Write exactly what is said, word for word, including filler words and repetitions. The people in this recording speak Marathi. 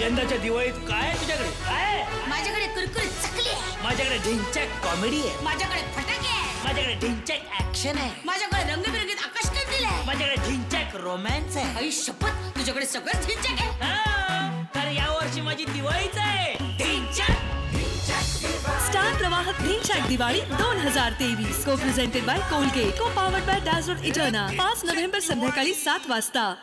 यंदाच्या दिवाळीत काय आहे तुझ्याकडे? काय? माझ्याकडे कुरकुरीत चकली आहे, माझ्याकडे ढिंचॅक कॉमेडी आहे, माझ्याकडे फटाके आहे, माझ्याकडे ढिंचॅक ऍक्शन आहे, माझ्याकडे रंगबिरंगीत आकाश कंदील आहे, माझ्याकडे ढिंचॅक रोमॅन्स आहे. आई शपथ, तुझ्याकडे सगळं झिंचक आहे. हा, तर या वर्षी माझी दिवाळीच आहे. ढिंचॅक स्टार प्रवाह ढिंचॅक दिवाळी दोन हजार तेवीस को presented by Colgate, co powered by डाझोट इटर्ना. पाच नोव्हेंबर संध्याकाळी सात वाजता.